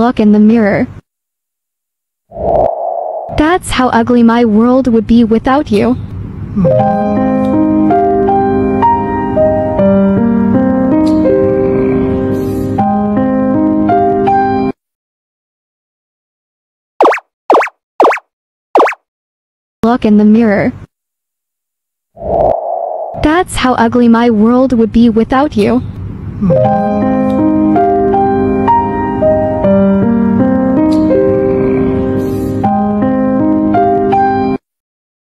Look in the mirror. That's how ugly my world would be without you. Look in the mirror. That's how ugly my world would be without you.